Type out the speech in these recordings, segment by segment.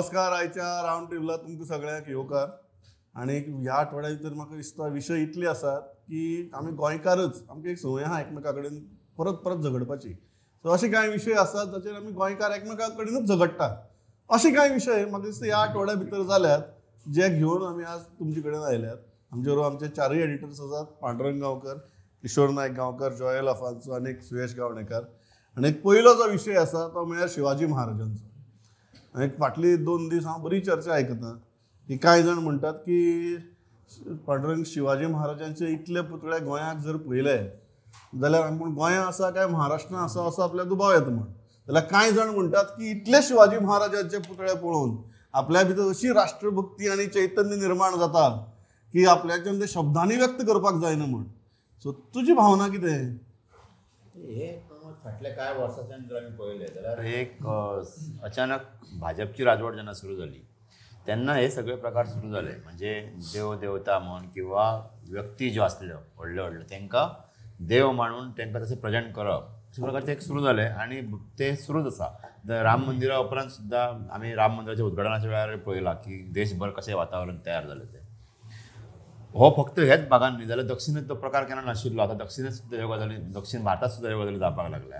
नमस्कार. आयच्या रावंड टेबलार तुमकां सगळ्यांक येवकार. आनी ह्या आठवड्या भितर म्हाका दिसता विशय इतले आसात की आमी गोंयकारच आमकां एक संवय आहा एकमेका कडेन परत परत झगडपाची. सो अशे कांय विशय आसात जाचेर आमी गोंयकार एकमेका कडेनूच झगडटात. अशे कांय विशय म्हाका दिसता ह्या आठवड्या भितर जाल्यात जे घेवन आमी आज तुमचे कडेन आयल्यात. आमचे बरोबर आमचे चारूय एडिटर्स आसात. पांडुरंग गांवकर, किशोर नायक गांवकर, जॉयल अफाल्सो आनी सुयश गावणेकर. आनी एक पयलो जो विशय आसा तो म्हळ्यार शिवाजी महाराजांचो. एक फाटली 2 दीस हांव बरी चर्चा आयकतां की कांय जाण म्हणटात की पांडुरंग शिवाजी महाराजांचे इतले पुतळे गोंयाक जर पळयले जाल्यार आपूण गोंया आसा काय महाराष्ट्रान आसा असो आपल्याक दुबाव येता म्हण. जाल्यार कांय जाण म्हणटात की इतले शिवाजी महाराजांचे पुतळे पळोवन आपल्या भितर अशी राष्ट्रभक्ती आनी चैतन्य निर्माण जाता की आपल्याच्यान ते शब्दांनी व्यक्त करपाक जायना म्हण. सो तुजी भावना कितें? हे फाटल्या कांय वर्सांच्यान जर आमी पळयलें जाल्यार एक अचानक भाजपची राजवट जेन्ना सुरू जाली तेन्ना हे सगळे प्रकार सुरू जाले. म्हणजे देव देवता म्हण किंवा व्यक्ती ज्यो आसल्यो व्हडल्यो व्हडल्यो तांकां देव मानून तांकां तशें प्रेजेंट करप अशा प्रकारचे एक सुरू जालें आनी ते सुरूच आसा. राम मंदिरा उपरांत सुद्दां आमी राम मंदिराच्या उद्घाटनाच्या वेळार पळयलां की देशभर कशें वातावरण तयार जालें तें. हो फक्त हेच भागान न्ही जाल्यार दक्षिणेत तो प्रकार केन्ना नाशिल्लो. आतां दक्षिणेत सुद्दां ह्यो गजाली दक्षिण भारतांत सुद्दां ह्यो गजाली जावपाक लागल्या.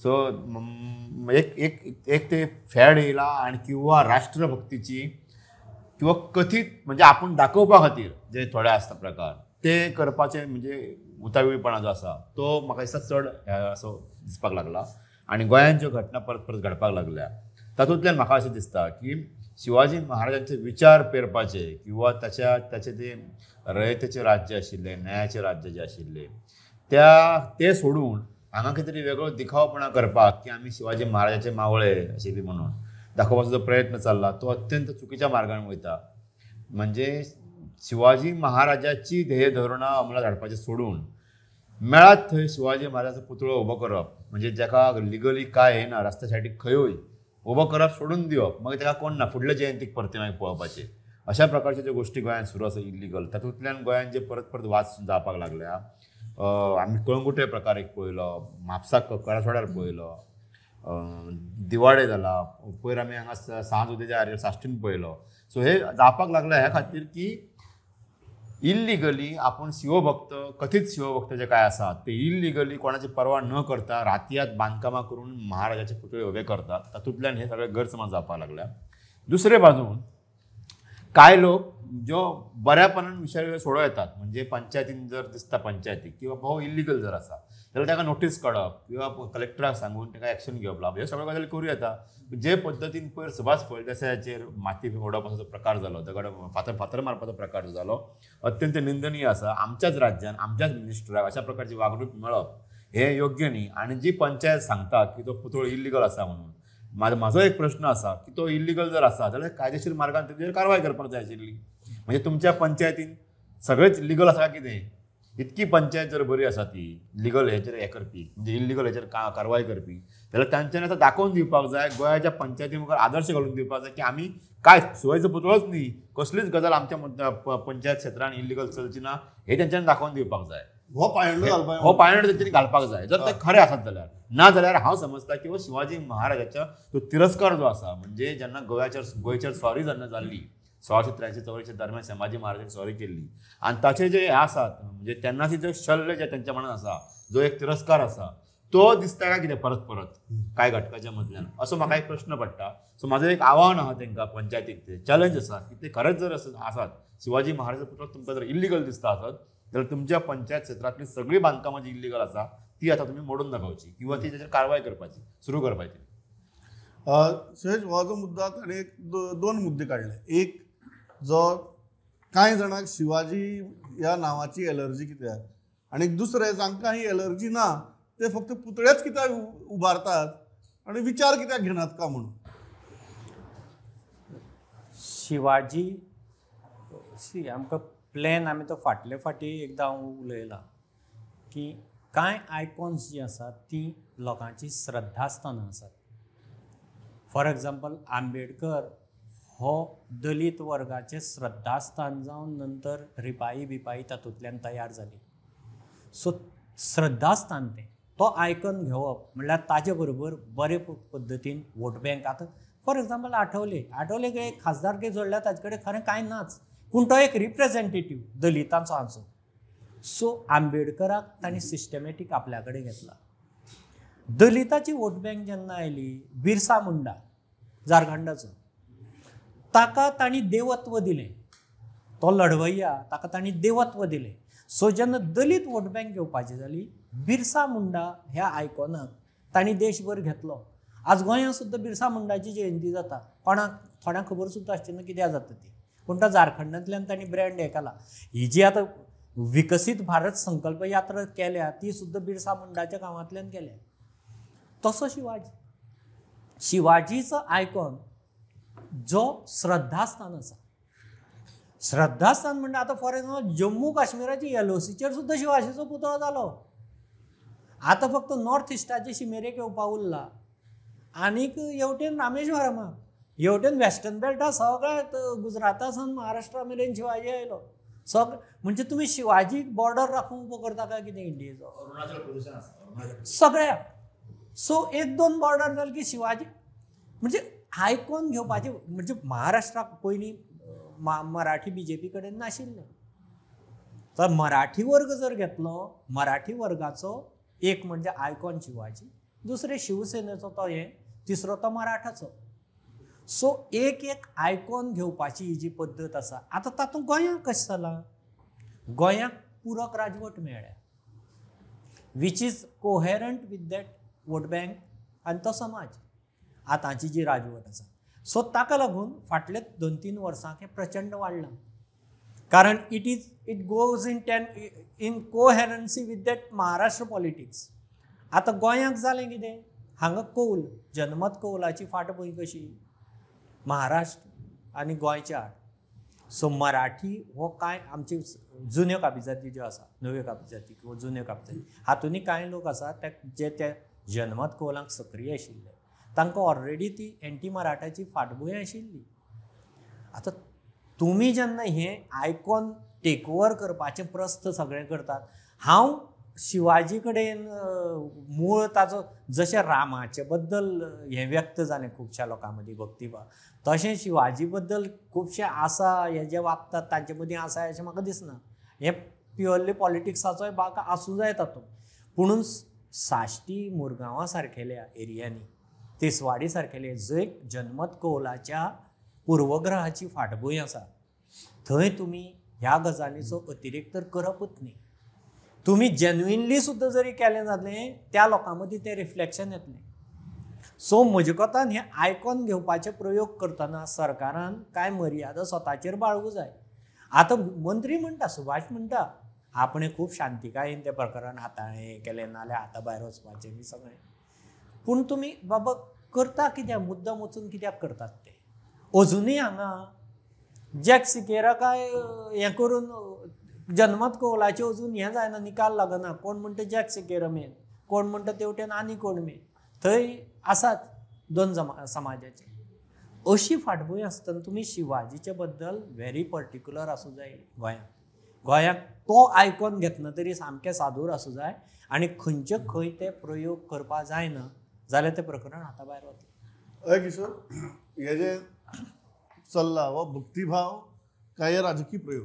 सो एक ते फॅड येयला आनी किंवा राष्ट्रभक्तीची किंवा कथीत म्हणजे आपूण दाखोवपा खातीर जे थोडे आसता प्रकार ते करपाचे म्हणजे उताविळपणा जो आसा तो म्हाका दिसता चड असो दिसपाक लागला. आनी गोंयांत ज्यो घटना परत परत घडपाक लागल्या तातूंतल्यान म्हाका अशें दिसता की शिवाजी महाराजांचे विचार पेरपाचे किंवा ताचे ते रयतेचें राज्य आशिल्लें, न्यायाचें राज्य जें आशिल्लें ते सोडून हांगा कितें तरी वेगळो दिखावपणा करपाक की आमी शिवाजी महाराजाचे मावळे अशें बी म्हणून दाखोवपाचो जो प्रयत्न चालला तो अत्यंत चुकीच्या मार्गान वयता. म्हणजे शिवाजी महाराजाची ध्येय धोरणां अमलात हाडपाचें सोडून मेळात थंय शिवाजी महाराजाचो पुतळो उबो करप म्हणजे जाका लिगली काय येना रस्त्या सायडीक खंयूय उबो करप सोडून दिवप. मागीर ताका कोण ना फुडल्या जयंतीक परते मागीर पळोवपाचे. अशा प्रकारचे ज्यो गोश्टी गोंयांत सुरू आसा इल्लिगल तातूंतल्यान गोंयांत जे परत परत वाद जावपाक लागल्या. आमी कळंगुटे प्रकार एक पळयलो, म्हापसा करासवाड्यार पळयलो, दिवाडे जाला, पयर आमी हांगा सांज उदेच्या आर्य साश्टीन पळयलो. सो हे जावपाक लागल्या ह्या खातीर की इल्लिगली आपूण शिवभक्त कथीत शिवभक्त जे काय आसात ते इल्लिगली कोणाची पर्वा न करता रातयात बांदकामां करून महाराजाचे पुतळे उबे करतात. तातूंतल्यान हे सगळे गैरसमज जावपाक लागल्या. दुसरे बाजून कांय लोक ज्यो बऱ्यापणान विशय सोडो येतात म्हणजे पंचायतीन जर दिसता पंचायतीक किंवा हो इल्लिगल जर आसा जाल्यार ताका नोटीस काडप किंवा कलेक्टराक सांगून ताका एक्शन घेवप ह्यो सगळ्यो गजाली करूं येता. जे पद्दतीन पयर सुभाष फळदेसायाचेर माती उडोवपाचो प्रकार जालो, दगड फातर मारपाचो प्रकार जो जालो अत्यंत निंदनीय आसा. आमच्याच राज्यान आमच्याच मिनिस्टराक अशा प्रकारची वागणूक मेळप हे योग्य न्ही. आनी जी पंचायत सांगता की तो पुतळो इल्लिगल आसा म्हणून म्हाजो एक प्रश्न आसा की तो इल्लिगल जर आसा जाल्यार कायदेशीर मार्गान तेजेर कारवाय करपाक जाय आशिल्ली. म्हणजे तुमच्या पंचायतीन सगळेच लिगल आसा कितें? इतकी पंचायत जर बरी आसा ती लिगल हेचेर हे करपी म्हणजे इल्लिगल हेचेर कारवाय करपी जाल्यार तांच्यानी आतां दाखोवन दिवपाक जाय गोंयाच्या पंचायती मुखार आदर्श घालून दिवपाक जाय की आमी काय शिवाजीचो पुतळोच न्ही कसलीच गजाल आमच्या पंचायत क्षेत्रांत इल्लिगल चलची ना हे तेंच्यांनी दाखोवन दिवपाक जाय. हो पायंडो तेंच्यांनी घालपाक जाय जर ते खरें आसत जाल्यार. ना जाल्यार हांव समजता की शिवाजी महाराजाच्या तो तिरस्कार जो आसा म्हणजे जेन्ना गोंयचेर स्वारी जेन्ना जाल्ली 1683-84 दरम्यान संभाजी महाराजांनी स्वारी केल्ली आनी ताचे जे हे आसात म्हणजे तेन्नाची जो शल्य जे तेंच्या मनान आसा जो एक तिरस्कार आसा तो दिसता काय कितें परत परत कांय घटकाच्या मदल्यान असो म्हाका एक प्रश्न पडटा. सो म्हाजो एक आव्हान आहा तांकां पंचायतीक ते चॅलेंज आसा की ते खरेंच जर आसात शिवाजी महाराजाचो पुतळो तुमकां जर इल्लिगल दिसता आसत जाल्यार तुमच्या पंचायत क्षेत्रांतली सगळी बांदकामां जी इल्लिगल आसा ती आतां तुमी मोडून दाखोवची किंवा ती ताचेर कारवाय करपाची सुरू करपाची. सहज हो जो मुद्दा आनी एक 2 मुद्दे काडले. एक जो कांय जाणांक शिवाजी ह्या नांवाची एलर्जी कित्याक आनी दुसरें जांकां ही एलर्जी ना ते फक्त पुतळेच कित्याक उबारतात आनी विचार कित्याक घेनात का म्हणून. शिवाजी आमकां प्लॅन आमी तो फाटले फाटी एकदां उलयला की कांय आयकॉन्स जी आसात ती लोकांची श्रद्धास्थानां आसात. फॉर एग्जाम्पल आंबेडकर हो दलीत वर्गाचें श्रद्धास्थान जावन नंतर रिपाई बिपाई तातूंतल्यान तयार जाली. सो श्रद्धास्थान तें तो आयकन घेवप म्हणल्यार ताजे बरोबर बरे पद्दतीन वोट बँक आतां फॉर एक्झाम्पल आठवले एक खासदारके जोडल्या ताचे कडेन खरें कांय नाच, पूण तो एक रिप्रेझेंटेटिव्ह दलितांचो आमचो. सो आंबेडकराक तांणी सिस्टमॅटीक आपल्या कडेन घेतला. दलिताची वोट बँक जेन्ना आयली, बिरसा मुंडा झारखंडाचो, ताका तांणी देवत्व दिलें. तो लढवय्या, ताका तांणी देवत्व दिलें. सो जेन्ना दलीत वोट बँक घेवपाची जाली, बिरसा मुंडा ह्या आयकॉनाक तांणी देशभर घेतलो. आज गोंयांत सुद्दां बिरसा मुंडाची जयंती जाता. थोड्यांक खबर सुद्दां आसची ना कित्याक जाता ती, पूण तो झारखंडांतल्यान तांणी ब्रँड हें केला. ही जी आतां विकसीत भारत संकल्प यात्रा केल्या, ती सुद्दां बिरसा मुंडाच्या गांवांतल्यान केल्या. तसो शिवाजीचो आयकॉन जो श्रद्धास्थान आसा. श्रद्धास्थान म्हणजे आतां फॉर एक्झाम्पल जम्मू काश्मीराची LOCचेर सुद्दां शिवाजीचो पुतळो जालो. आतां फक्त नॉर्थ इस्टाचे शिमेरेक येवपा उरला. आनीक हेवटेन रामेश्वरमाक, हेवटेन वेस्टर्न बेल्टा सगळ्यात गुजराता सावन महाराष्ट्रा मेरेन शिवाजी आयलो. म्हणजे तुमी शिवाजीक बॉर्डर राखूंक उबो करता काय कितें इंडियेचो? अरुणाचल प्रदेशान आसा सगळ्या. सो 1-2 बॉर्डर जाले की शिवाजी म्हणजे आयकॉन घेवपाचे. म्हणजे महाराष्ट्राक पयलीं मराठी BJP कडेन नाशिल्ले. तर मराठी वर्ग जर घेतलो, मराठी वर्गाचो एक म्हणजे आयकॉन शिवाजी, दुसरे शिवसेनेचो तो तिसरो तो मराठाचो. सो एक आयकॉन घेवपाची ही जी पद्दत आसा. आतां तातूंत गोंयांक कशें जालां, गोंयांक पूरक राजवट मेळ्ळ्या, which is coherent with that vote bank आनी तो समाज, आतांची जी राजवट आसा. सो ताका लागून फाटले 2-3 वर्सां हें प्रचंड वाडलां. कारण it goes in coherence with that Maharashtra politics. आतां गोंयांक जालें कितें, हांगा कौल, जनमत कौलाची फाट पळय कशी, महाराष्ट्र आनी गोंयच्या आड. सो मराठी हो कांय आमचे जुन्यो काबिजाती ज्यो आसा, नव्यो काबिजाती किंवा जुन्यो काबिजाती, हातूंनी कांय लोक आसा जे त्या जनमत कौलांक सक्रीय आशिल्ले, तांकां ऑलरेडी ती एंटी मराठाची फाटभूंय आशिल्ली. आतां तुमी जेन्ना हें आयकॉन टेक ओवर करपाचें प्रस्त सगळें करतात, हांव शिवाजी कडेन मूळ ताचो जशें रामाचे बद्दल हें व्यक्त जालें खुबश्या लोकां मदीं भक्तिभाव, तशें शिवाजी बद्दल खुबशे आसा हे जे वागतात तांचे मदीं आसा अशें म्हाका दिसना. हें प्युअरली पॉलिटिक्साचोय भाग आसूं जाय तातूंत. पुणून साश्टी, मुरगांवां सारकेल्या एरियांनी, तिसवाडी सारकेले जंय जनमत कौलाच्या पूर्वग्रहाची फाटभूंय आसा, थंय तुमी ह्या गजालीचो अतिरेक तर करपूच न्ही. तुमी जेन्युइनली सुद्दां जरी केलें जालें, त्या लोकां मदीं तें रिफ्लेक्शन येतलें. सो म्हजे कोतान हें आयकॉन घेवपाचे प्रयोग करतना सरकारान कांय मर्यादा स्वताचेर बाळगूंक जाय. आतां मंत्री म्हणटा, सुभाष म्हणटा, आपणें खूब शांतिकायेन तें प्रकरण हाताळ्ळें केलें, नाल्यार हाता भायर वचपाचें बी सगळें. पूण तुमी बाबा करता कित्याक, मुद्दम वचून कित्याक करतात ते? अजुनूय हांगा जॅक सिकेरा काय हें करून जनमत कौलाचें अजून हें जायना, निकाल लागना. कोण म्हणटा जॅक सिकेरा मेन, कोण म्हणटा तेवटेन आनी कोण मेन. थंय आसात 2 समाजाचे. अशी फाटभूंय आसतना तुमी शिवाजीचे बद्दल व्हेरी पर्टिक्युलर आसूं जाय. गोंयांत तो आयकॉन घेतना तरी सामकें सादूर आसूं जाय, आनी खंयचे खंय ते प्रयोग करपा जायना जाल्यार तें प्रकरण हाता भायर वतलें. हय किशोर, हे जे चल्ला हो भक्तिभाव काय राजकीय प्रयोग?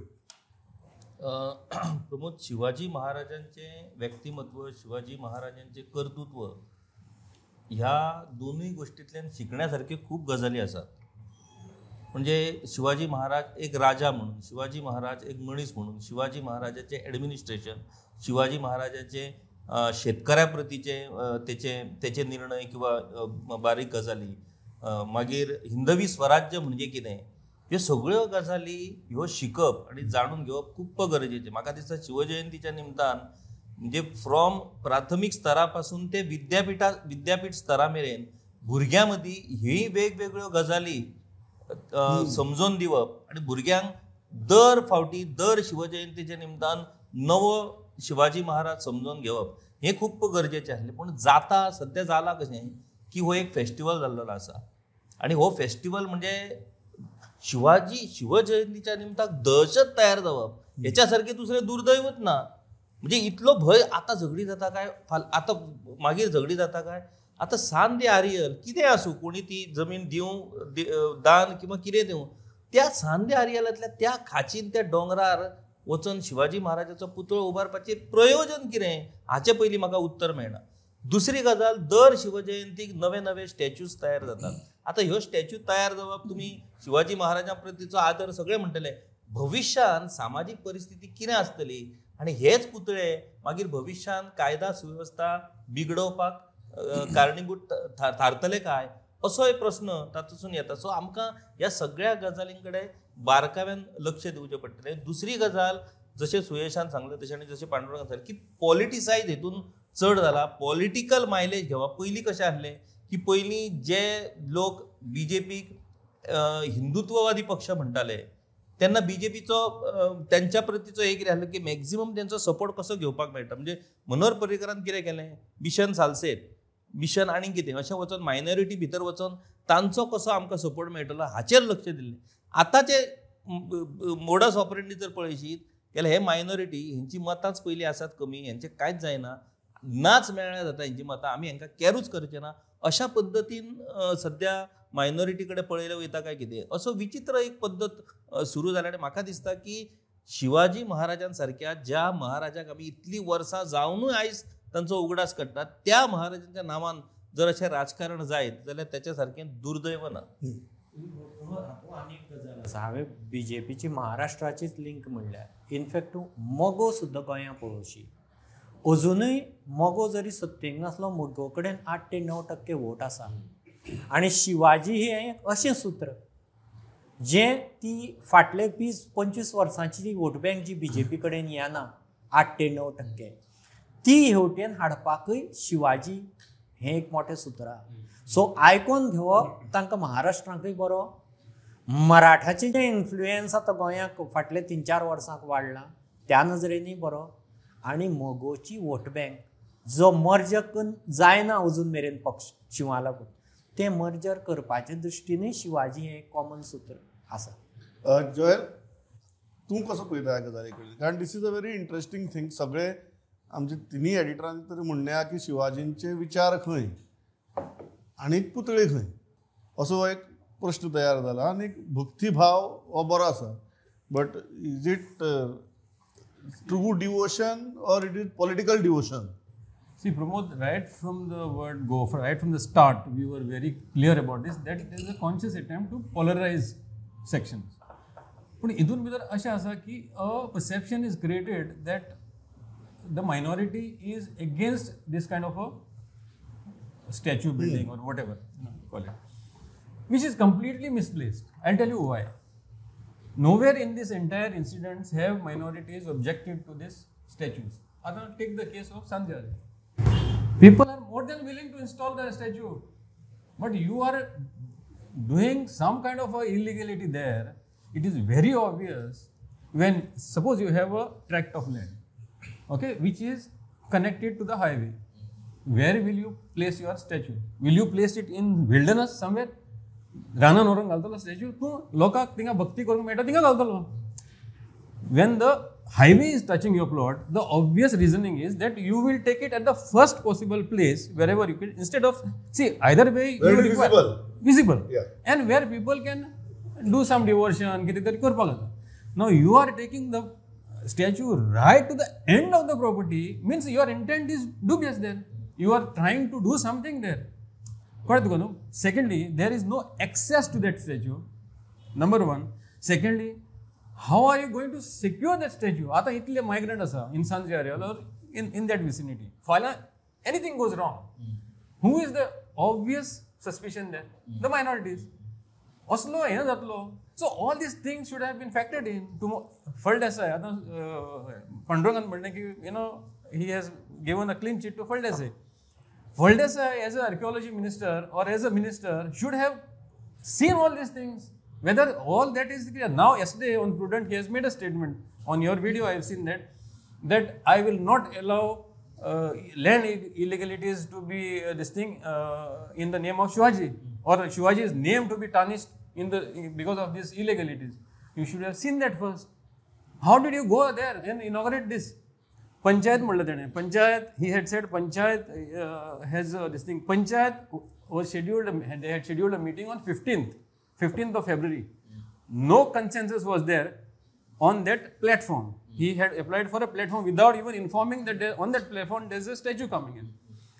प्रमोद, शिवाजी महाराजांचे व्यक्तिमत्व, शिवाजी महाराजांचे कर्तृत्व, ह्या दोन्ही गोष्टींतल्यान शिकण्यासारखे खूप गजाली असतात. म्हणजे शिवाजी महाराज एक राजा म्हणून, शिवाजी महाराज एक मनीस म्हणून, शिवाजी महाराजाचे ॲडमिनिस्ट्रेशन, शिवाजी महाराजाचे शेतकऱ्याप्रतीचे त्याचे निर्णय किंवा बारीक गजाली, मागीर हिंदवी स्वराज्य म्हणजे कितें, ह्यो सगळ्यो गजाली ह्यो शिकप आणि जाणून घेवप खूप गरजेचें. म्हाका दिसता शिवजयंतीच्या निमतान म्हणजे फ्रॉम प्राथमीक स्तरापासून ते विद्यापीठ स्तरा मेरेन भुरग्यां मदीं ह्योय वेगवेगळ्यो गजाली समजून दिवप आणि भुरग्यांक दर फावटी दर शिवजयंतीच्या निमतान नवो शिवाजी महाराज समजून घेवप हें खूप गरजेचें आसलें. पूण जाता सद्या जाला कशें की हो एक फेस्टिवल जाल्लो आसा आणि हो फेस्टिवल म्हणजे शिवजयंतीच्या निमताक दहशत तयार जावप हेच्या सारकें दुसरें दुर्दैवच ना. म्हणजे इतलो भंय आतां झगडी जाता काय, आतां मागीर झगडी जाता काय, आता सान दे आर्यल कितें आसूं, कोणी ती जमीन दान किंवा कितें दिवं, त्या सान दे आर्यलांतल्या त्या खाचीन त्या दोंगरार वचून शिवाजी महाराजाचो पुतळो उबारपाचें प्रयोजन कितें, हाचे पयलीं म्हाका उत्तर मेळना. दुसरी गजाल, दर शिवजयंतीक नवे नवे स्टॅच्यूज तयार जातात. आता ह्यो स्टॅच्यू तयार जावप, तुमी शिवाजी महाराजा प्रतीचो आदर सगळे म्हणटले, भविश्यान सामाजीक परिस्थिती कितें आसतली आनी हेच पुतळे मागीर भविश्यान कायदा सुवेवस्था बिगडोवपाक कारणीभूत थारतले काय, असो एक प्रश्न तातूंतसून येता. सो आमकां ह्या सगळ्या गजालीं कडेन बारकाव्यान लक्ष दिवचें पडटलें. दुसरी गजाल, जशें सुयेशान सांगलें तशें आनी जशें पांडुरंगान सांगलें, की पॉलिटिसायज हेतून चड जाला, पॉलिटिकल मायलेज घेवप. पयलीं कशें आसलें की पयलीं जे लोक बीजेपीक हिंदुत्ववादी पक्ष म्हणटाले तेन्ना बीजेपीचो त्यांच्या प्रतीचो एक कितें आसलो की मॅक्झिमम तेंचो सपोर्ट कसो घेवपाक मेळटा. म्हणजे मनोहर पर्रीकरान कितें केलें, मिशन सालसेत, मिशन आनी कितें अशें वचोन मायनॉरिटी भितर वचोन तांचो कसो आमकां सपोर्ट मेळटलो हाचेर लक्ष दिल्लें. आतांचे मोडस ऑपरेंडी जर पळयशीत जाल्यार हे मायनॉरिटी हेंची मतांच पयलीं आसात कमी, हेंचें कांयच जायना, नाच मेळ्ळ्या जाता हेंची मतां, आमी हेंकां कॅरूच करचें ना, अशा पद्दतीन सद्या मायनॉरिटी कडेन पळयलें वयता काय कितें, असो विचित्र एक पद्दत सुरू जाल्या. आनी म्हाका दिसता की शिवाजी महाराजां सारक्या ज्या महाराजाक आमी इतलीं वर्सां जावनूय आयज तांचो उगडास काडटात, त्या महाराजांच्या नांवान जर अशें राजकारण जायत जाल्यार तेच्या सारकें दुर्दैव ना. आनीक गजाल आसा, हांवें बीजेपीची महाराष्ट्राचीच लिंक म्हणल्यार इनफॅक्ट तूं मोगो सुद्दां गोंयां पळोवशी, अजुनूय मोगो जरी सत्तेक नासलो, मोगो कडेन 8 ते 9% वोट आसा. आनी शिवाजी हें अशें सूत्र जें ती फाटले 20-25 वर्सांची वोट बँक जी बीजेपी कडेन येना 8 ते 9%, ती हेवटेन हाडपाकय शिवाजी हें एक मोठें सूत्र आहा. सो आयकोन घेवप तांकां महाराष्ट्रांकय बरो, मराठाचें जें इन्फ्लुयन्स आतां गोंयाक फाटले 3-4 वर्सांक वाडलां त्या नजरेनय बरो, आनी मोगोची वोट बँक जो मर्ज जायना अजून मेरेन पक्ष शिवा लागून, तें मर्जर करपाचे दृश्टीनय शिवाजी हें एक कॉमन सूत्र आसा. जॉयल, तूं कसो पळयता ह्या गजाली कडेन? कारण this is a very interesting thing. सगळे आमचे तिनी एडिटरांनी तरी म्हणल्या की शिवाजींचे विचार खंय आनी पुतळे खंय, असो एक प्रश्न तयार जाला. आनी भक्तिभाव हो बरो आसा, but is it true devotion or it is political devotion? See, Pramod, right from the word go, right from the start, we were very clear about this, that there is a conscious attempt to polarize sections. But idun bidar asha asa ki a perception is created that the minority is against this kind of a statue building or whatever you call it, which is completely misplaced. I'll tell you why. Nowhere in this entire incidents have minorities objected to this statues. Take the case of Sanjay. People are more than willing to install the statue, but you are doing some kind of a illegality there. It is very obvious when suppose you have a tract of land, okay, which is connected to the highway. Where will you place your statue? Will you place it in wilderness somewhere? रानान व्हरून घालतलो statue, तूं लोकांक थिंगा भक्ती करूंक मेळटा थिंगा घालतलो. When the highway is touching your plot, the obvious reasoning is that you will take it at the first possible place wherever you can, instead of see either way visible and where people can do some devotion कितें तरी करपाक जाता. Now you are taking the statue right to the end of the property, means your intent is dubious there. You are trying to do something there. Secondly, there is no access to that statue. Number one. Secondly, how are you going to secure that statue? Ata itle migrant asa in Sanjay area or in that vicinity. If anything goes wrong, who is the obvious suspicion there? The minorities. Oslo हे जातलो. So all these things should have been factored in. Faldesai, Pandurangan म्हणले की he has given a clean sheet to Faldesai. Faldesai, as an archaeology minister or as a minister, should have seen all these things. Whether all that is clear. Now, yesterday on Prudent, he has made a statement. On your video, I have seen that I will not allow land illegalities to be in the name of Shivaji, or Shivaji's name to be tarnished because of these illegalities. You should have seen that first. How did you go there and inaugurate this? Panchayat म्हणलं त्याने. Panchayat, he had said panchayat has this thing. Panchayat was scheduled, they had scheduled a meeting on 15th of February. No consensus was there on that platform. He had applied for a platform without even informing that on that platform there's a statue coming in.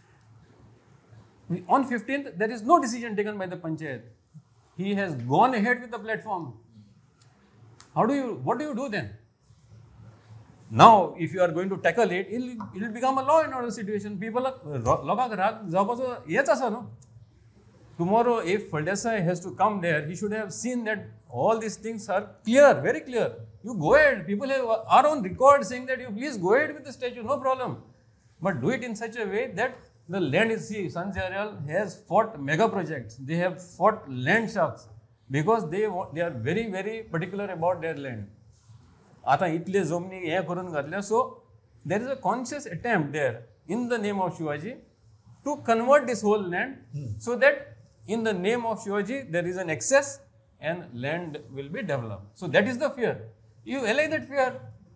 On 15th, there is no decision taken by the Panchayat. He has gone ahead with the platform. What do you do then? Now, if you are going to tackle it, it will become a law and order situation. People are लोकांक राग जावपाचो हेच आसा न्हू. Tomorrow, if Faldesai has to come there, he should have seen that all these things are clear, very clear. You go ahead. People are on record saying that you please go ahead with the statue, no problem. But do it in such a way that the land is, see, Sanjayal has fought mega projects. They have fought land sharks because they are very, very particular about their land. आता इतले जमनी हे करून घातल्या. So there is a conscious attempt there in the name of Shivaji to convert this whole land so that in the name of Shivaji there is an excess and land will be developed. So that is the fear. You allay that fear.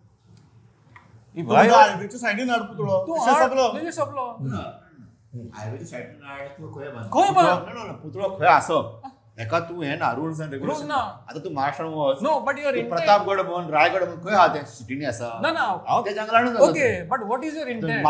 हायवेच्या सायडीन हाड पुतळो तू सोपलो. हायवेच्या सायडीन हाड तू खंय बांद. खंय बांद? ना पुतळो खंय आसप. एका तू हे ना रुल्स एंड रेग्युलेशन ना. आता तू महाराष्ट्रान वच. No, but your intent. Pratapgad म्हण, रायगड म्हण खंय आहा ते सिटीनी आसा. No. ते जंगलानूच. Okay, but what is your intent?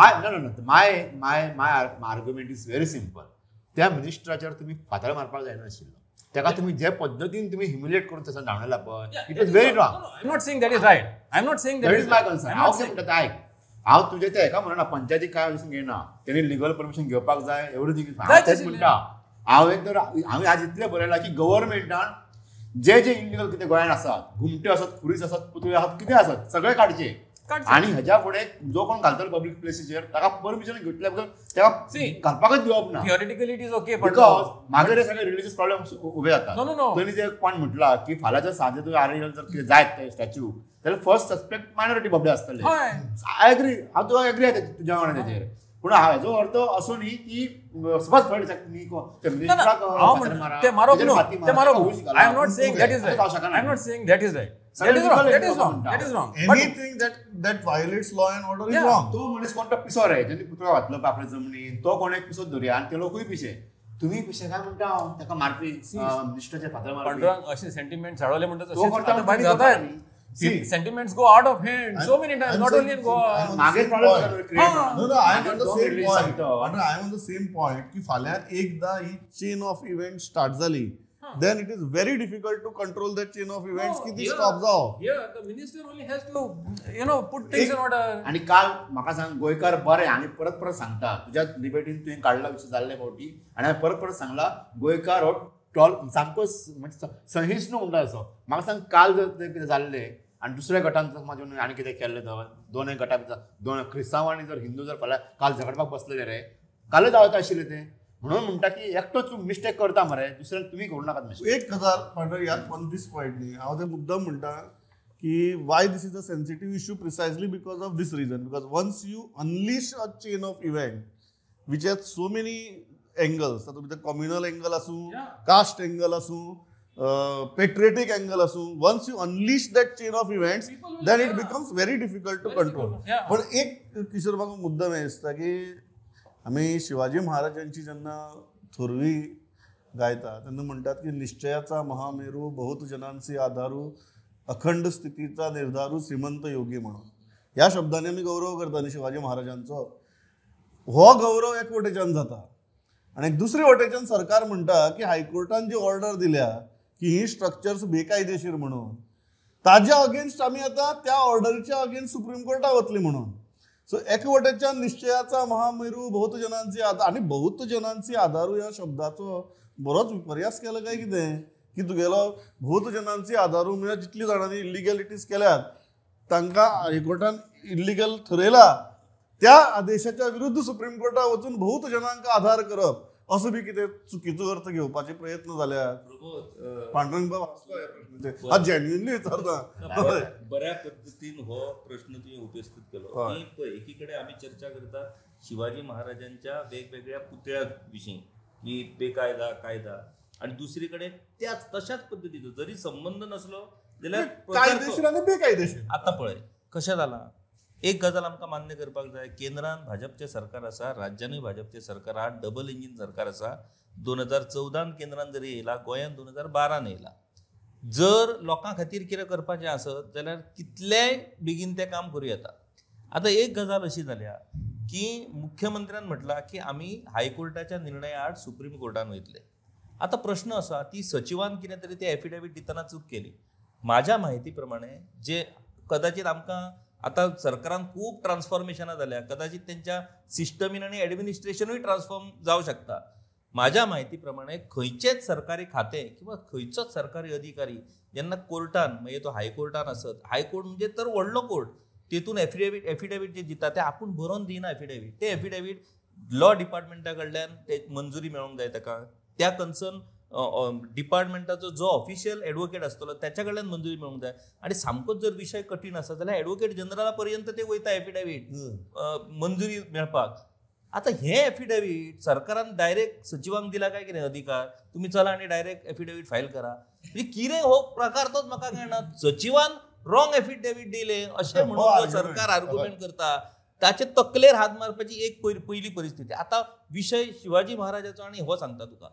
My argument is very simple. त्या मिनिस्टराचेर तुम्ही फातळ मारपाक जायना आशिल्लो. तेका तुम्ही जे पद्धतीन तुम्ही ह्युमिलेट करून तसं धांवलेला पळय, it is very wrong. I'm not saying that is right. I'm not saying that is my concern. हांव कितें म्हणटा आयक, हांव तुजे ते एका म्हणना पंचायतीक काय वचून घेयना, तेणी लिगल परमिशन घेवपाक जाय एवढी हांव तेच म्हणटा. हांवें आज इतलें बरयलां की गव्हर्मेंटान जे इलिगल कितें गोंयांत आसात, घुमटे आसात, खुरीस आसात, पुतळे आसात, कितें आसात सगळे काडचे. आणि ह्याच्या फुडें जो कोण घालतलो पब्लीक प्लेसीचेर ताका परमिशन घेतल्या बगर ताका घालपाकच दिवप ना. Theoretically it is okay, but because मागीर हे सगळे रिलिजियस प्रॉब्लेम्स उबे जातात. No. त्यांनी जे पॉयंट म्हटला की फाल्याच्या सांजे तुवें आरेंज जर कितें जायत ते स्टॅच्यू जाल्यार फर्स्ट सस्पेक्ट मायनॉरिटी बाबडे आसतले. आय एग्री, हांव तुका एग्री आसा तुज्या वांगडा तेजेर. पूण हाजो अर्थ असो न्ही की सपोज फळ तुमी ते मारप न्हू. I am not saying that is right. I am not saying that is right. That is wrong. That is wrong. Anything that violates law and order is wrong. तो मनीस कोणतो पिसोर आहे, ज्यांनी पुतळो घातलो आपल्या जमनीन, तो कोण एक पिसो धरया आनी ते लोकूय पिशे. तुम्ही पिशे काय म्हणटा ताका मारपी मिनिस्टरचे फातर मारपी. पांडुरंग असे सेंटिमेंट चाळवले म्हणतात तो करता असे बारीक जातात. Sentiments go out of hand so many times, not only in Goa. मागे problem No, I am on the same point. I am on the same point की फाल्यां एकदा ही चेन ऑफ इव्हेंट स्टार्ट जाली, then it is very difficult to control that chain of events की ती stop जावप. Here the minister only has to put things in order. आणि काल म्हाका सांग गोंयकार बरे, आनी परत सांगता तुज्या डिबेटीन तुवें काडला विशय जाल्ले फावटी, आनी हांवें परत सांगला गोंयकार हो टॉल सामको सहिष्णू म्हणटा असो. म्हाका सांग काल जर कितें जाल्लें आनी दुसऱ्या गटान म्हाजे आनी कितें केल्लें दोनूय गटां दोन क्रिस्तांव आनी जर हिंदू जर फाल्यां काल झगडपाक बसलेले रे, कालच जावता आशिल्लें तें. म्हणून म्हणटा की एकटोच मिस्टेक करता मरे, दुसऱ्याक तुमी करूं नाकात मिस्टेक. एक गजाल पांढर याद ऑन दीस पॉयंट न्ही, हांव ते मुद्दम म्हणटा की why this is a sensitive issue precisely because of this reason. Because once you unleash a chain of event which has so many angles, तातूंत भितर कम्युनल एंगल आसूं, कास्ट एंगल आसूं, patriotic angle आसूं, once you unleash that chain of events then it becomes very difficult to control. पण एक किशोर म्हाका मुद्दम हें दिसता की आमी शिवाजी महाराजांची जेन्ना थोरवी गायता तेन्ना म्हणटात की निश्चयाचा महामेरू, बहुत जनांचे आधारू, अखंड स्थितीचा निर्धारू, श्रीमंत योगी म्हणून. ह्या शब्दांनी आमी गौरव करता न्ही शिवाजी महाराजांचो. हो गौरव एक वटेच्यान जाता आनी दुसरे वटेच्यान सरकार म्हणटा की हायकोर्टान जी ऑर्डर दिल्या की ही स्ट्रक्चर्स बेकायदेशीर म्हणून, ताज्या अगेन्स्ट आमी आतां त्या ऑर्डरीच्या अगेन्स्ट सुप्रीम कोर्टाक वतली म्हणून. सो एक वटेच्यान निश्चयाचा महामेरू, बहुत जनांचे आधार, आनी बहुत जनांचे आधारू ह्या शब्दाचो बरोच विपर्यास केला काय कितें की तुगेलो बहुत जनांचे आधारू म्हणजे जितली जाणांनी इलिगॅलिटीज केल्यात तांकां हायकोर्टान इलिगल ठरयला, त्या आदेशाच्या विरुद्ध सुप्रीम कोर्टाक वचून बहुत जनांका आधार करप असो बी कितें चुकीचो अर्थ घेवपाचे प्रयत्न जाल्यात. पांडुरंग बाब हा जेन्युइनली विचारता. बऱ्या पद्धतीन हो प्रश्न तुवें उपस्थित केलो की पळय एकीकडे आमी चर्चा करतात शिवाजी महाराजांच्या वेगवेगळ्या पुतळ्या विशीं की बेकायदा कायदा, आणि दुसरीकडे त्याच तशाच पद्धतीचो जरी संबंध नसलो जाल्यार कायदेशीर आनी बेकायदेशीर. आता पळय कशें जालां एक गजाल आमकां मान्य करपाक जाय, केंद्रान भाजपचें सरकार आसा, राज्यांनी भाजपचें सरकार आहा, डबल इंजीन सरकार आसा. 2014 केंद्रान जरी येयला, गोंयांत 2012 येयला. जर लोकां खातीर कितें करपाचें आसत जाल्यार कितलेय बेगीन तें काम करूं येता. आतां एक गजाल अशी जाल्या की मुख्यमंत्र्यान म्हटलां की आमी हायकोर्टाच्या निर्णया आड सुप्रीम कोर्टान वयतले. आतां प्रश्न असा, ती सचिवान कितें तरी ते एफिडेवीट दितना चूक केली. म्हाज्या म्हायती प्रमाणे जे कदाचित आमकां आतां सरकारान खूब ट्रान्सफॉर्मेशनां जाल्या, कदाचित तेंच्या सिस्टमीन आनी एडमिनिस्ट्रेशनूय ट्रान्सफॉर्म जावं शकता. म्हाज्या म्हायती प्रमाणे खंयचेच सरकारी खातें किंवा खंयचोच सरकारी अधिकारी जेन्ना कोर्टान, मागीर तो हायकोर्टान आसत, हायकोर्ट म्हणजे तर व्हडलो कोर्ट, तेतून एफिडेवीट जे दिता ते आपूण बरोवन दिना. एफिडेवीट ते एफिडेवीट लॉ डिपार्टमेंटा कडल्यान ते मंजुरी मेळोंक जाय ताका, त्या कन्सर्न डिपार्टमेंटाचो जो ऑफिशियल एडवोकेट आसतलो त्याच्या कडल्यान मंजुरी मेळोंक जाय. आनी सामकोच जर विशय कठीण आसा जाल्यार एडवोकेट जनरला पर्यंत ते वयता एफिडेवीट मंजुरी मेळपाक. आतां हे एफिडेवीट सरकारान डायरेक्ट सचिवांक दिला काय कितें अधिकार, तुमी चला आनी डायरेक्ट एफिडेवीट फायल करा. म्हणजे कितें हो प्रकार तोच म्हाका कळना. सचिवान रॉंग एफिडेवीट दिले अशें म्हणून सरकार आर्ग्युमेंट करता, ताचे तकलेर हात मारपाची एक पयली परिस्थिती. आता विशय शिवाजी महाराजाचो आनी हो सांगता तुका.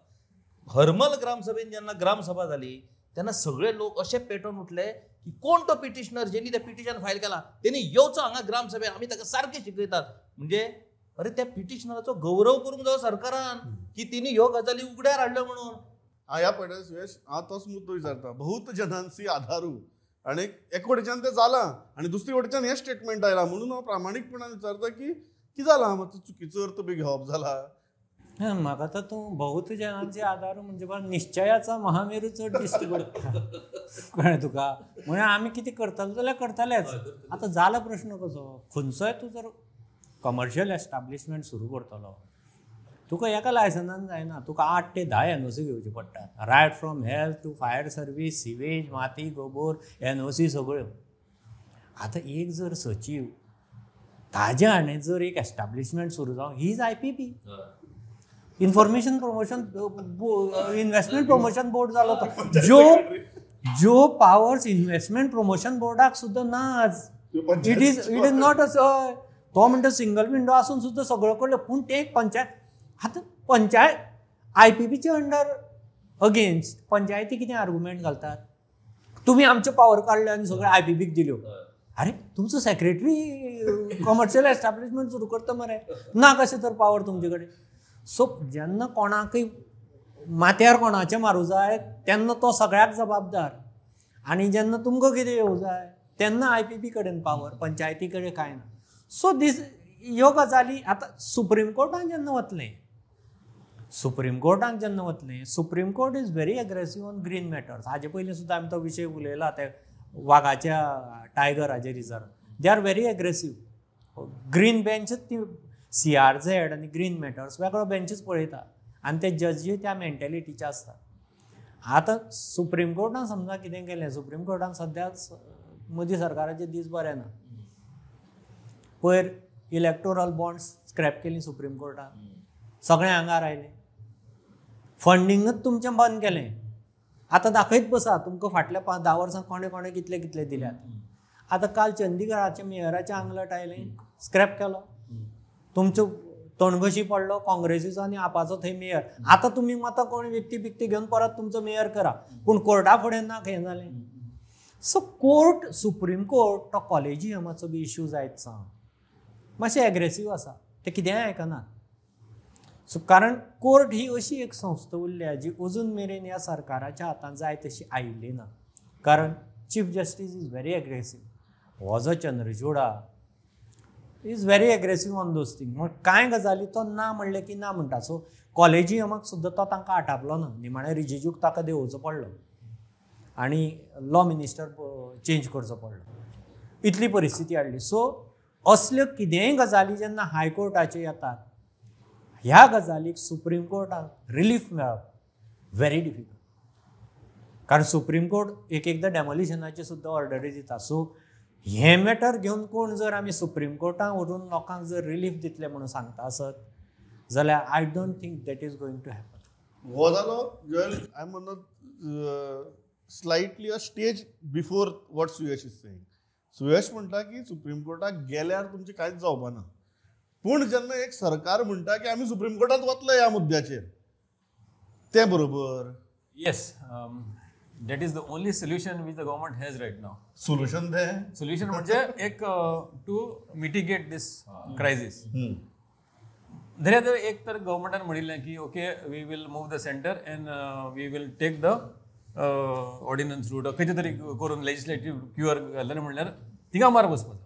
हरमल ग्रामसभेन जेन्ना ग्रामसभा जाली तेन्ना सगळे लोक अशे पेटोवन उठले की कोण तो पिटिशनर जेणी ते पिटिशन फायल केला, तेणी येवचो हांगा ग्रामसभेन, आमी ताका सारके शिकयतात. म्हणजे अरे त्या पिटिशनराचो गौरव करूंक जायो सरकारान की तिणी ह्यो गजाली उगड्यार हाडल्यो म्हणून. ह्या पळय सुयश, हांव तोच मुद्दो विचारता. बहुत जनांसी आधारू आनी एक वटेच्यान तें जालां आनी दुसरे वटेच्यान हें स्टेटमेंट आयलां. म्हणून हांव प्रामाणीकपणान विचारता की कितें जालां, मातसो चुकीचो अर्थ बी घेवप जाला. म्हाका तर तूं बहुत जनांचे आदार म्हणजे निश्चयाचा महामेरू चड दिश्टी पडटा. कळ्ळें तुका. म्हणजे आमी कितें करतले जाल्यार करतलेच. आतां जाला प्रश्न कसो, खंयचोय तूं जर कमर्शियल एस्टाब्लिशमेंट सुरू करतलो, तुका एका लायसन्सान जायना, तुका 8 ते 10 NOC घेवचे पडटात. Right from health to fire service, sewage, माती, गोबोर, NOC सगळ्यो. आतां एक जर सचिव ताज्या हाणें जर एक एस्टाब्लिशमेंट सुरू जावं, ही is IPP, information promotion investment promotion board जालो तो. ज्यो पावर्स इन्व्हेस्टमेंट प्रमोशन बोर्डाक सुद्दां ना आज. इट इज नॉट अ तो म्हणटा सिंगल विंडो आसून सुद्दां सगळं कडलें. पूण ते एक पंचायत, आतां पंचायत IPPचे अंडर अगेन्स्ट पंचायती कितें आर्ग्युमेंट घालतात, तुमी आमच्यो पावर काडल्यो आनी सगळ्यो IPPक दिल्यो. अरे तुमचो सेक्रेटरी कमर्शियल एस्टाब्लिशमेंट सुरू करता मरे, ना कशें तर पावर तुमचे कडेन. सो जेन्ना कोणाकय माथ्यार कोणाचें मारूं जाय तेन्ना तो सगळ्याक जबाबदार, आनी जेन्ना तुमकां कितें येवं जाय तेन्ना IPP कडेन पावर, पंचायती कडेन कांय ना. सो ह्यो गजाली आतां सुप्रीम कोर्टान जेन्ना वतलें, supreme court is very aggressive on green matters. हाजे पयलीं सुद्दां आमी तो विशय उलयला, ते वागाच्या टायगराचे reserve. They are very aggressive. Green बेंचच ती CRZ आनी ग्रीन मॅटर्स वेगळो बेंचीस पळयता आनी ते जजीय त्या मेंटेलिटीचे आसतात. आतां सुप्रीम कोर्टान समजा कितें केलें, सुप्रीम कोर्टान सद्याच मोदी सरकाराचे दीस बरे ना. पयर इलेक्टोरल बॉन्ड्स स्क्रॅप केली सुप्रीम कोर्टान, सगळें आंगार आयलें. फंडिंगच तुमचें बंद केलें. आतां दाखयत बसा तुमकां फाटल्या 10 वर्सां कोणे कोणे कितले कितले दिल्यात. आतां काल चंदीगडाच्या मेयराचें आंगलट आयलें, स्क्रॅप केलो. तुमचो तणघशी पडलो काँग्रेसीचो आनी आपाचो थंय मेयर. आतां तुमी मात कोण व्यक्ती बिक्ती घेवन परत तुमचो मेयर करा, पूण कोर्टा फुडें ना हें जालें. सो कोर्ट, सुप्रीम कोर्ट तो कॉलेजियमाचो बी इश्यू जायत सांग मातशें एग्रेसीव आसा, ते कितेंय आयकनात. सो कारण कोर्ट ही अशी एक संस्था उरल्या जी अजून मेरेन ह्या सरकाराच्या हातांत जाय तशी आयिल्ली ना. कारण chief justice is very aggressive. हो जो चंद्रचूडा is very aggressive on those thing. मग कांय गजाली तो ना म्हणले की ना म्हणटा. सो कॉलेजियमाक सुद्दां तो तांकां आटापलो ना. निमाणें रिजिजूक ताका देंवोवचो पडलो आनी लॉ मिनिस्टर चेंज करचो पडलो. इतली परिस्थिती हाडली. सो असल्यो कितेंय गजाली जेन्ना हायकोर्टाचे येतात, ह्या गजालीक सुप्रीम कोर्टाक रिलीफ मेळप व्हेरी डिफिकल्ट. कारण सुप्रीम कोर्ट एकदां डेमोलिशनाची सुद्दां ऑर्डरी दिता. सो हे मॅटर घेवन कोण जर आमी सुप्रीम कोर्टाक व्हरून लोकांक जर रिलीफ दितले म्हणून सांगता आसत जाल्यार I don't think that is going to happen. हो जालो जॉयल, आय म्हणत slightly a stage before what Suyash is saying. Suyash म्हणटा की सुप्रीम कोर्टाक गेल्यार तुमचे कांयच जावपा ना, पूण जेन्ना एक सरकार म्हणटा की आमी सुप्रीम कोर्टात वतले ह्या मुद्द्याचेर, ते बरोबर? Yes, that is the only solution which the government has right now. Solution ते Solution म्हणजे एक to mitigate this crisis. दर्यादर एक तर गव्हर्मेंटान म्हणिल्लें की okay we will move the centre and we will take the ordinance route खंयचे तरी करून लेजिस्लेटिव्ह क्युअर घालतले म्हणल्यार थिंगा मार बसपाचो.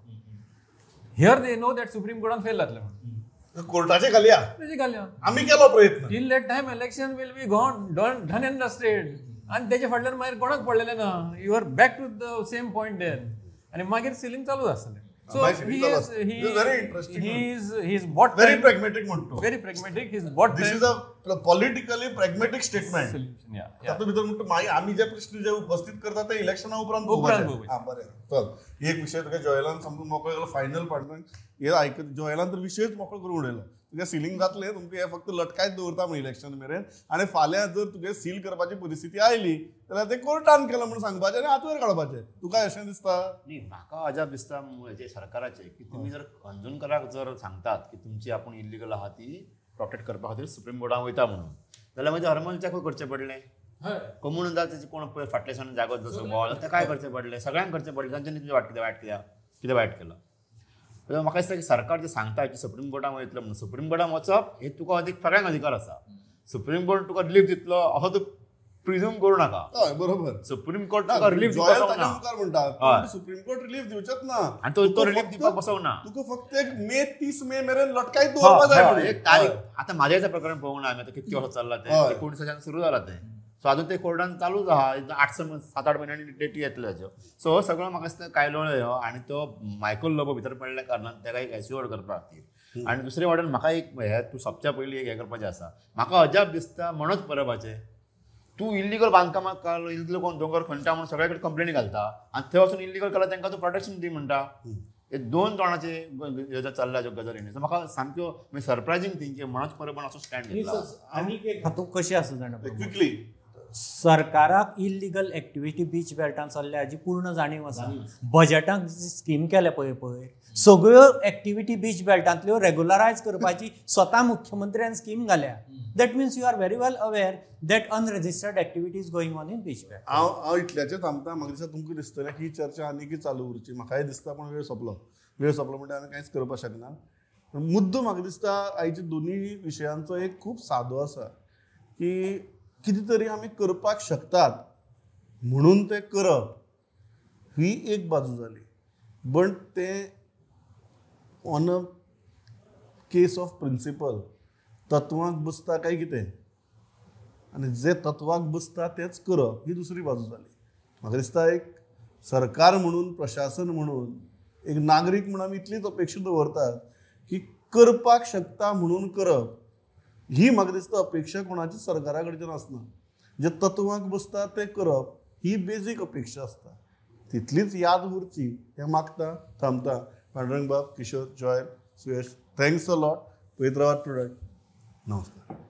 Here they know that supreme कोर्टान फेल जातलें म्हणून कोर्टाचे घालया, तेजी घालया. आमी केलो प्रयत्न. Till that time election will be done and dusted आनी तेजे फाटल्यान मागीर कोणाक पडलेलें ना. You are back to the same point there आनी मागीर सिलींग चालूच आसतलें. So he is very interesting. He is bought very pragmatic म्हणतो. Very pragmatic. He's bought This is a politically pragmatic statement. solution. Yeah. तातूंत भितर म्हणटा मागीर आमी जे प्रश्न जे उपस्थित करता ते इलेक्शना उपरांत उपरांत. हां बरें चल. एक विशय तुका जॉयलान सामको मोकळो केलो फायनल पार्टनर. हे आयकत जॉयलान तर विशयच मोकळो करून उडयलो. तुका सिलींग जातलें, तुमकां हे फक्त लटकायत दवरता म्हणून इलेक्शन मेरेन, आनी फाल्यां जर तुगे सील करपाची परिस्थिती आयली जाल्यार ते कोर्टान केलं म्हणून सांगपाचें आनी हात वयर काडपाचें. तुका अशें दिसता? न्ही, म्हाका अजाप दिसता हेजे सरकाराचे की तुमी जर अंजुनकराक जर सांगतात की तुमची आपूण इल्लीगल आहा ती प्रोटेक्ट करपा खातीर सुप्रीम कोर्टान वयता म्हणून, जाल्यार मागीर हरमलच्याकूय करचें पडलें. कमून जाता तेजे कोण पळय फाटल्याच्यान जागो जसो बॉल ते काय करचें पडलें, सगळ्यांक करचें पडलें. तांच्यांनी तुजें कितें वायट केलां. म्हाका दिसता की सरकार जे सांगता की सुप्रीम कोर्टान वयतलो म्हणून, सुप्रीम कोर्टान वचप हे तुका सगळ्यांक अधिकार आसा. सुप्रीम कोर्ट तुका रिलीफ दितलो असो तूं प्रिझ्यूम करू नाका. हय बरोबर. सुप्रीम कोर्ट तुका रिलीफ जॉयल दिवपाक ना. ताच्या मुखार म्हणटा सुप्रीम कोर्ट रिलीफ दिवचेच ना, आनी तो रिलीफ दिवपाक बसोंक ना. तुका फक्त एक मे 30 मे मेरेन लटकायत दवरपा जाय म्हणून. एक तारीख आतां म्हाज्याच प्रकरण पळोवंक ना आमी, आतां कितके वर्स चल्ला ते 1900 सुरू जाला ते. सो अजून ते कोर्टान चालूच आहा. 7-8 म्हयन्यांनी डेटी येतल्यो हेज्यो. सो सगळो म्हाका दिसता कायलो आनी तो मायकल लोबो भितर पडल्या कारणान ताका एक एस्युअर्ड करपा खातीर. आनी दुसरे वाटेन म्हाका एक हे तूं सोंपच्या पयलीं एक हें करपाचें आसा. म्हाका अजाप दिसता मनोज परबाचें. तूं इल्लीगल बांदकामाक इल्लो कोण दोंगर खंयटा म्हणून सगळे कडेन कंप्लेनी घालता आनी थंय वचून इल्लीगल केला तांकां तूं प्रोटेक्शन दी म्हणटा. हे दोन तोंडाचे ह्यो चल्ल्या ज्यो गजालींनी. सो म्हाका सामक्यो सरप्रायझींग थिंग की मनोज परबान असो स्टँड घेतला. आनी एक हातूंत कशें आसा जाणा क्विकली सरकाराक इल्लीगल एक्टिविटी बीच बेल्टान चल्ल्या हाची पूर्ण जाणीव आसा. बजेटांत स्कीम केल्या पळय सगळ्यो एक्टिविटी बीच बेल्टांतल्यो रेग्युलरायज करपाची स्वता मुख्यमंत्र्यान स्कीम घाल्या. That means you are very well aware that unregistered activities going on in beach belt. हांव इतल्याचें थांबता. म्हाका दिसता तुमकां दिसतलें की ही चर्चा आनीकय चालू उरची. म्हाकाय दिसता पूण वेळ सोंपलो म्हणजे आमी कांयच करपाक शकना. मुद्दो म्हाका दिसता आयच्या दोनूय विशयांचो एक खूब सादो आसा की कितें तरी आमी करपाक शकतात म्हणून तें करप ही एक बाजू जाली. बट तें on a case of principle तत्वांक बसता काय कितें, आनी जे तत्वाक बसता तेच करप ही दुसरी बाजू जाली. म्हाका दिसता एक सरकार म्हणून, प्रशासन म्हणून, एक नागरीक म्हणून आमी इतलीच अपेक्षा दवरतात की करपाक शकता म्हणून करप ही म्हाका दिसता अपेक्षा कोणाची सरकारा कडच्यान आसना. जे तत्वांक बसता ते करप ही बेजीक अपेक्षा आसता. तितलीच याद उरची हें मागता. थांबता. Pandurang Bab, Kishore, Joel, Suyash, thanks a lot. पळयत रावात प्रोडक्ट. नमस्कार.